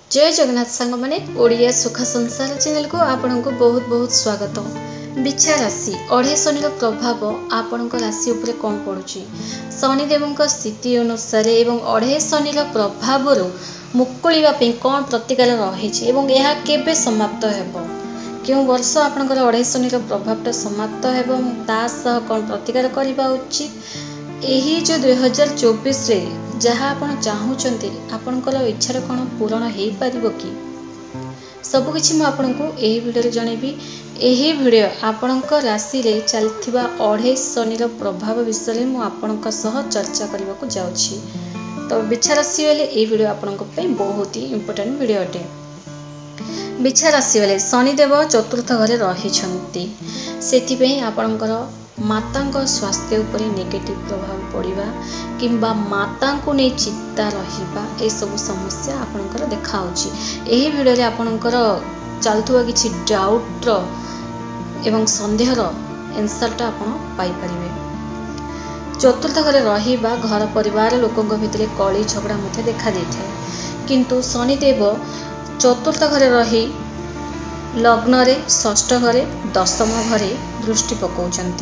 जय जगन्नाथ सांग माने ओडिया सुख संसार चैनल को आपन को बहुत बहुत स्वागत। बिछा राशि अढ़े शनि प्रभाव आपण राशि उपरे कौन पड़ुची शनिदेव स्थिति अनुसार एवं अढ़े शनि प्रभाव मुकुलिबा पे कौन प्रतिकार रही यह केबे समाप्त हेबो क्यों वर्ष आपणकर अढ़े शनि प्रभाव समाप्त हेबो तासह कौन प्रतिकार करबा उचित यही जो 2024 रे जहाँ आपण चाहूचंती आपणकर इच्छार कौन पूरण हो पारिबो कि सबकिछि मु आपनको एही वीडियो रे जणेबी। एही वीडियो आपणक राशि रे चलथिबा अढ़े शनि प्रभाव विषय मु आपणक सह चर्चा करबा को जाउछि। तो बिछा राशि वाले एही वीडियो आपणक पे बहुत ही इंपोर्टेंट वीडियो अटे। बिछा राशि वाले शनिदेव चतुर्थ घरे रहिछंती सेथिपई आपणकर माता स्वास्थ्य उपर नेगेटिव प्रभाव पड़वा किंबा माता को नहीं चिंता रहिबा ए सब समस्या आपणकर देखाउछि। एही वीडियो रे आपणकर चलथुवा किछि डाउट एवं संदेहर आंसरटा आपण पाई परिबे। चतुर्थ घरे रहिबा घर परिवार लोकों भितर कली झगड़ा मध्य देखा देइथाय किंतु शनिदेव चतुर्थ घरे रही लग्न रे षष्ठ घरे दशम घरे दृष्टि पकाउछंती।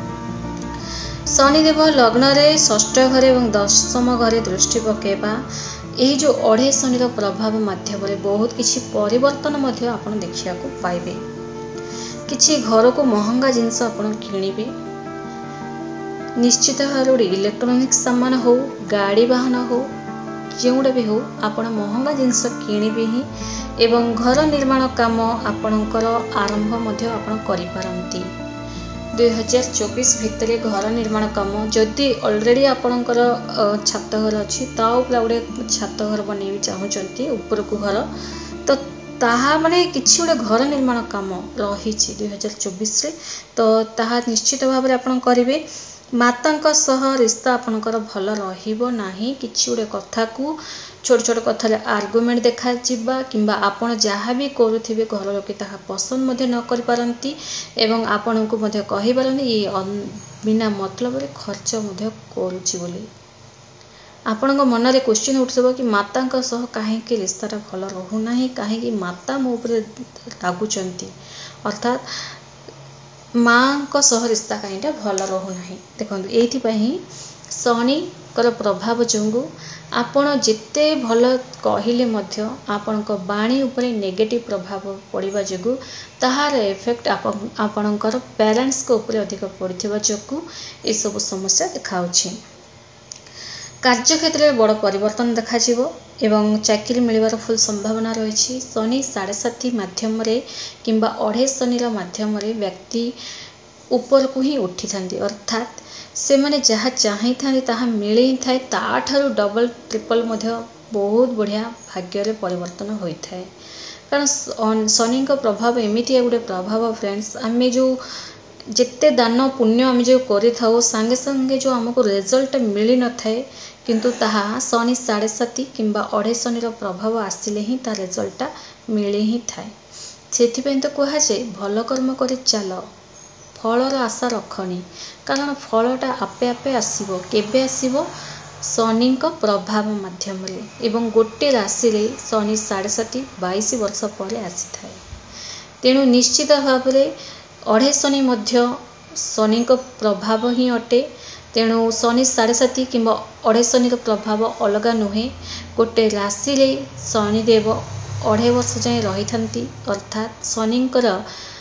शनिदेव लग्न रे षष्ठ घरे एवं दशम घरे दृष्टि पकेबा यही जो अढ़े शनि प्रभाव माध्यम बहुत किछि परिवर्तन मध्य आपण देखिया को पाइबे। किछि घर को महंगा जिनस आपण किनिबे निश्चित भाव इलेक्ट्रोनिक सामान हो गाड़ी वाहन हो जोड़ा भी हो आपण महंगा जिनस किनिबे ही एवं घर निर्माण काम आपणकर आरंभ मध्य आपण करि पारंती। 2024 भितर घर निर्माण काम जदि ऑलरेडी आपणकर छात घर अच्छी ता गोटे छात घर बनैबी चाहूँगी ऊपर को घर तो ताहा माने किछि गोटे घर निर्माण काम रही 2024 रे तो ताहा निश्चित भाव में आपण करेंगे। माता सह रिश्ता आपणकर भल रहिबो नाही किछि गोटे कथा को छोट छोट कथा आर्गुमेंट देखा जिबा किंबा आपण जहाँ भी करुथिबे घर लोके ताहा पसंद मध्य न कर पारंती एवं आपण को मध्य कहि पारंती ये बिना मतलब रे खर्च मध्य करूची बोली आपण मन रे क्वेश्चन उठथबो कि माता सह काहे कि रिश्ताटा भल रहू नाही काहे कि माता मो ऊपर रागुचंती अर्थात माँ को सह रिश्ता कहीं भल रहू नाही। देखंतु एथि पई शनि कर प्रभाव जोंगु आपण जिते भल कहिले मध्य आपण को बाणी उपरे नेगेटिव प्रभाव पड़िबा जोगु ताहार इफेक्ट आपणकर पेरेंट्स को ऊपर अधिक पड़िथिबा जोगु ए सब समस्या देखाउछि। कार्य क्षेत्र में बड़ परिवर्तन देखा एवं चाकरी मिलवार फुल संभावना रही। शनि 7.5 माध्यम किंबा अढ़े शनि माध्यम व्यक्ति ऊपर को ही उठी था अर्थात से माने जहाँ चाही था मिल ही थाए ताठारु डबल ट्रिपल मध्य बहुत बढ़िया भाग्य परिवर्तन होता है कारण शनि प्रभाव एमती गोटे प्रभाव फ्रेंड्स आम जो जिते दान पुण्य आम जो करि सांगे सांगे जो आमको रिजल्ट मिल न थाए किंतु ताहा शनि 7.5 किंबा अढ़े शनि प्रभाव आसिले ही ता रिजल्टा मिल ही थाए सेथिपई तो कह जाए भल कर्म कर चल फलर आशा रखनी कारण फलटा आपे आपे आसीबो केबे आसीबो शनि प्रभाव माध्यम एवं गोटे राशि रे शनि 7.5 22 वर्ष पर आसी थाए तेणु निश्चित भाव में अढ़े शनि मध्य शनि प्रभाव ही अटे। तेणु शनि 7.5 किंबा अढ़े शनि प्रभाव अलगा नुहे गोटे राशि रे शनिदेव अढ़े वर्ष जाए रही थांती अर्थात शनिकर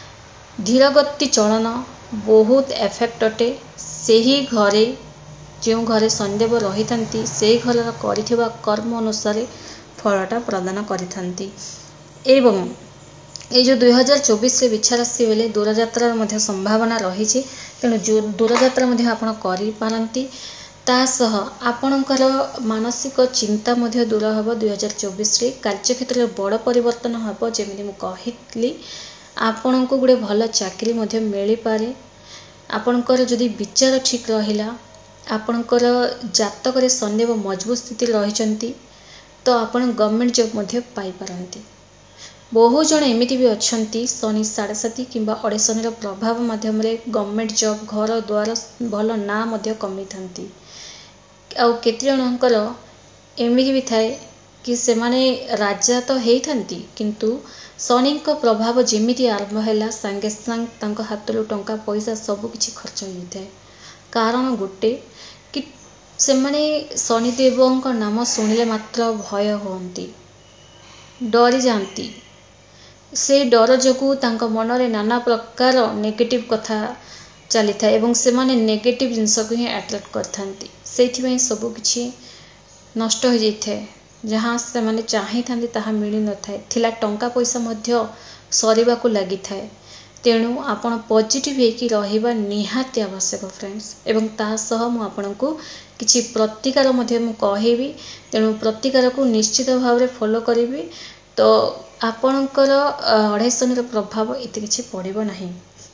धीरगति चलन बहुत एफेक्ट अटे से ही घरे जो घरे शनिदेव रही थांती से घर करिथिबा कर्म अनुसार फलटा प्रदान करि थांती एवं ये जो 2024 रे बिछा राशि बेले दूरयात्रार मध्य संभावना रही तेणु जो दूरयात्रा मध्य आपण करि पारंती तासह आपणकर मानसिक चिंता मध्य दूर हबो। 2024 रे कार्य क्षेत्र में बड़ परिवर्तन हबो जेमिति मु कहितली आपण को गोटे भल चाकरी मध्य मिल पारे आपणकर जदि विचार ठीक रहिला आपणकर जातक रे शनिदेव मजबूत स्थिति रहिचंती तो आपण गवर्नमेंट जॉब मध्य पाई पारंती। बहु जन एमिति भी अछंती शनि 7.5 किंबा अढ़े शनि प्रभाव माध्यम गवर्नमेंट जॉब घर द्वार भल ना मध्य कमी थांती आउ केते जनकर एमिति भी थाए कि सेमाने राजा तो हेइथांती किंतु शनिको प्रभाव जेमिति आरंभ हैला सांगे सांग तांको हातरू टंका पैसा सब किछि खर्च होइथाय। कारण गोटे कि सेमाने शनिदेवଙ୍କ नाम शुणिले मात्र भय होती, डरी जाती। से डर जोगु तांको मनरे नाना प्रकार नेगेटिव कथा चली था एवं से माने नेगेटिव जिनस को ही अट्रैक्ट करथांती। सेथिबे सब किछि नष्ट हो जाइए, जहाँ से माने चाही थांती ताहा मिली न थाए, थिला टंका पैसा मध्य सरीबा को लगी थाए। तेणु आपण पॉजिटिव हेकि रहिबा निहाती आवश्यक फ्रेंड्स। एवं ता सह मु आपनकु किछि प्रतिकार मध्य मु कहिबी, तेणु प्रतिकार को निश्चित भाव रे फॉलो करिवि, तो आपणकर अढ़ाई शनि प्रभाव एते किछि पड़िबो नाही।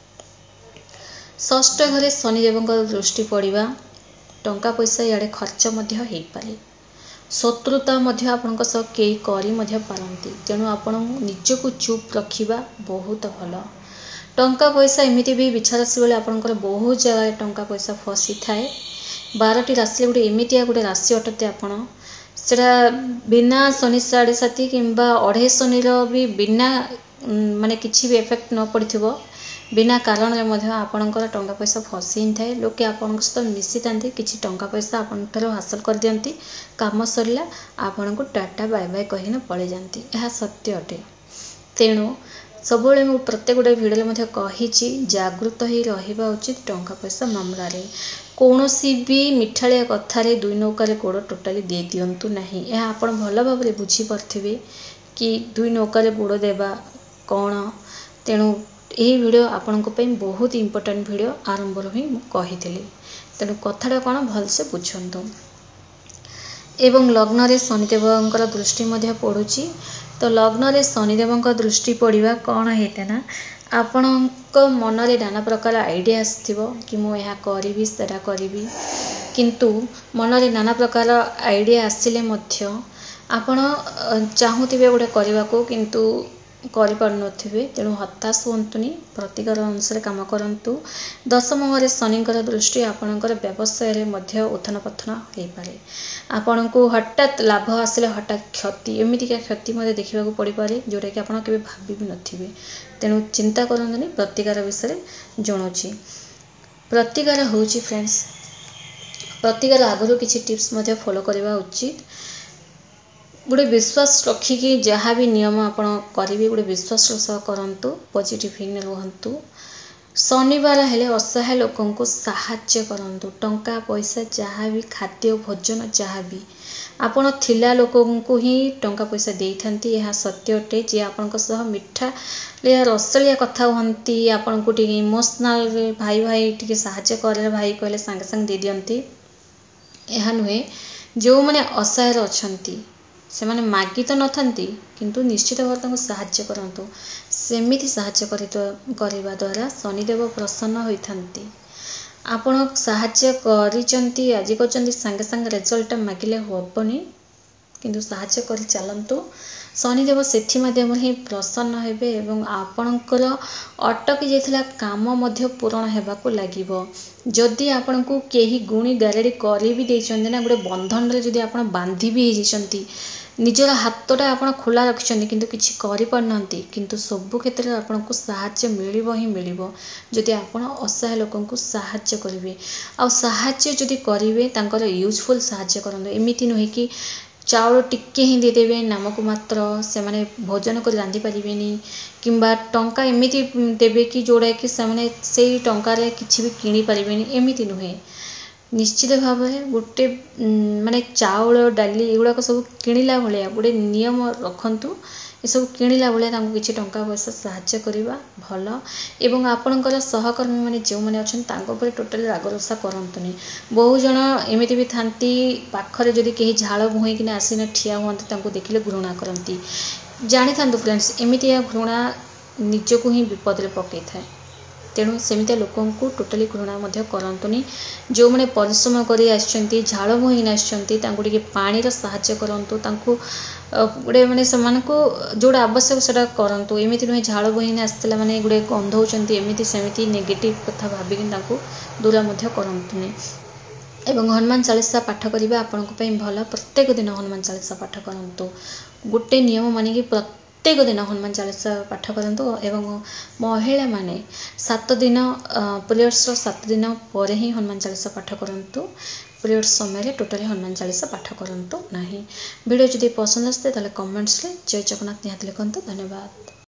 षष्ठ घरे शनिदेवଙ୍କର दृष्टि पड़िबा टंका पैसा याडे खर्च मध्य हेइ पारे, शत्रुता मध्य आपनक सह केही करी मध्य पारंती। तेणु आपण निजको चुप रखिबा बहुत भल। टंका पैसा एमिति भी विचार राशि बेले आपनकर बहुत जगह टंका पैसा फसी थाए। 12टी राशि गोटे एमितिया गोटे राशि अटते आपण सेटा बिना शनि साढ़े साथी किंबा अढ़ाई शनिर भी बिना माने किछि भी इफेक्ट न पड़िथिबो, बिना कारण रे मध्य आपनकर टंका पैसा फसी थाए। लोके आपनक सहित मिसी थांती, किछि टंका पैसा आपन ठारो हासिल कर दियंती, काम सरिला आपनको टाटा बाय बाय कहिन पळे जांती। यह सत्य अटे। तेणु सबले मु प्रत्येक गोटे भिडियो मध्य कहिछि जागृत ही रहिबा उचित। टंका पैसा मामला रे कौनसी भी मिठालिया कथारे दुई नौकार गोड़ टोटाली दे दियंतु नहीं। यह आपण भल भाव रे बुझी परथिबे कि दुई नौकार गोड़ देबा कौन। तेणु यही वीडियो आपनको पे बहुत इंपोर्टेंट वीडियो आरंभ ही कही। तेणु कथाटा कौन भलसे बुझंतु। एवं लग्न रे शनिदेवଙ୍କର दृष्टि मध्य पड़ुची, तो लग्न रे शनिदेवଙ୍କ दृष्टि पड़िबा कौन हेते ना आपणक मन रे नाना प्रकार आइडिया आसथिबो कि मु यह करिवि सेटा करिवि, किंतु मन रे नाना प्रकार आइडिया आसिले मध्य आपण चाहूथिबे गोटे करबा को किंतु करि पार नथिबे। तेणु हताश हुंतुनी, प्रतिकार अनुसार काम करंतु। दशम घरे शनिଙ୍କର दृष्टि आपणकर व्यवसाय रे मध्य उत्थान पतन हो पारे। आपनको हठात लाभ आसिले हठात क्षति, एमितिका क्षति मध्य देखा पड़ पारे जोटा कि आपन केबे भाबी भी नथिबे। तेणु चिंता करंतुनी, प्रतिकार विषय जणुची। प्रतिकार होउची फ्रेंड्स, प्रतिकार आगरो किछि टिप्स मध्य फॉलो करबा उचित। गोटे विश्वास रखिकी जहाँ भी नियम आपण करेंगे गोटे विश्वास सह करंतु, पॉजिटिव ही रुहंतु। शनिवार हेले असहाय लोकों को साहाय्य करंतु। टंका पैसा जहाँ भी खाद्य भोजन जहाँ भी आपण थिला लोकों को ही टंका पैसा देई थांती, यह सत्य अटे। जे आपनक सह मिठा रसलिया कथा हुंती, आपण को टिके इमोशनल भाई भाई टिके साहाय्य करे भाई कहले संगे संगे दे दियंती। यह नुहे जो माने असहाय अछंती से माने मागी तो नथांती, किंतु निश्चित भाव साहाय्य करंतु। सेमिति साहाय्य करिबा द्वारा शनिदेव प्रसन्न होइथांती। आपण साहाय्य करिचंती आज करचंती, संगे संगे रिजल्ट मागिले होबनी, किंतु साहाय्य करि चलंतु। शनिदेव सेथि माध्यम ही प्रसन्न हेबे एवं आपणकर अटकी जाइथिला काम मध्य पूर्ण हेबाकू लागिबो। जदि आपनकू केही गुणी गारेडी करी भी देइचंती ना, गोटे बंधन रे जदि आपण बांधी भी हिजंती, निजर हाथटा आपण खोला रखिचंती किंतु किछि करि पारनंती, किंतु सब क्षेत्र में आपनको साहाय्य मिलिबो ही मिलिबो जदि आपण असहाय लोकन को साहाय्य करिवे। आ साहाय्य जदि करिवे तांकर यूजफुल साहाय्य करंतु। एमिति नहे कि चाउल टिके ही देदेवे नामक मात्र, से माने भोजन कर रांधि पारिबेनी, किंबा टंका एमिति देबे कि जोड़ा कि से माने सेई टंका रे किछि भी किनि पारिबेनी, एमिति नुहे। निश्चित भाव में गोटे माने चाउल डाली एगुड़ाक सब किणिला भाया गोटे नियम रखंतु। ये सब किणिला भाया तांको किछि टंका पैसा साहाय्य करिबा भल। एवं आपणकर सहकर्मी माने जो माने अछन तांको पर टोटली राग रोषा करंतुनी। बहु जन एमिति भी थांती पाखरे जदि केही झाळ भुई किना आसीना ठिया हुअंती, तांको देखिले घृणा करंती। जानि थांतु फ्रेंड्स, एमितिया घृणा निजको ही विपद रे पकई थाए। तेणु सेमितिया लोकों को टोटली घृणा मध्य करंतुनी। जो माने परिश्रम करी आछंती, झाळ भुई आछंती, तांको टिके पानीर साहाय्य करंतु। तांको गोटे माने समानको जोड़ा आवश्यक सेटा करंतु। एमिति नुहे झाळ भुई आसला माने गोटे गंध होचंती, एमिति सेमिति नेगेटिव कथा भाबिकिन तांको दूर मध्य करंतुनी। एवं हनुमान चालीसा पाठ करने आपण भल। प्रत्येक दिन हनुमान चालीसा पाठ करूँ। गोटे नियम मानिकी प्रत्येक दिन हनुमान चालीसा पाठ करूँ। एवं महिला माने 7 दिन पीरियड्स 7 दिन पर ही हनुमान चालीसा पाठ करूँ। पीरियड्स समय टोटाली हनुमान चालीसा पाठ करूँ ना। वीडियो जदि पसंद आसते ताले कमेंट्स रे जय जगन्नाथ निहाती लिखंतु। धन्यवाद।